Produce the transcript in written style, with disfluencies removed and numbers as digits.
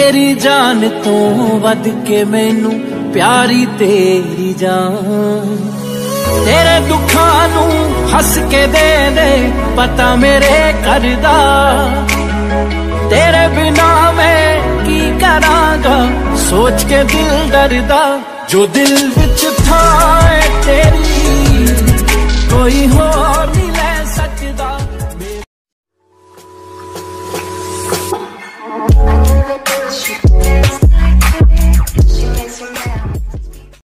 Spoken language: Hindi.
तेरी जान तो वध के मैनू प्यारी तेरी जान। तेरे दुखां नू हस के दे दे पता मेरे करदा, तेरे बिना मैं की करांगा सोच के दिल डरदा। जो दिल विच था तेरी कोई होर